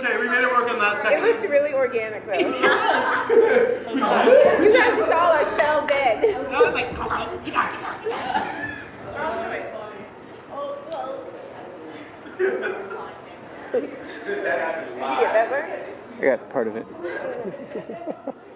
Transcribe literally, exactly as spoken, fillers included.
okay. We made it work on that second. It looks really organic, though. You guys just all like fell dead. I was like, come on, get out, get out, get out. Strong choice. Oh, close. Did you get that part? Yeah, that's part of it.